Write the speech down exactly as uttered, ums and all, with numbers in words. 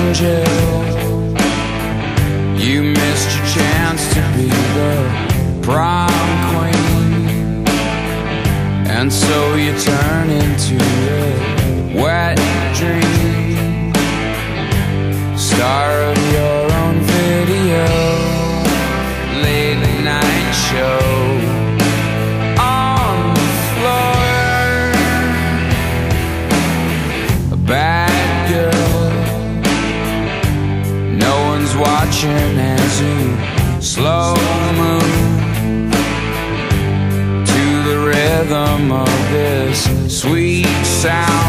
angel. You missed your chance to be the prom queen, and so you turn into a wet dream, star of your own video, late night show. On the floor, a bad girl, no one's watching as you slow move to the rhythm of this sweet sound.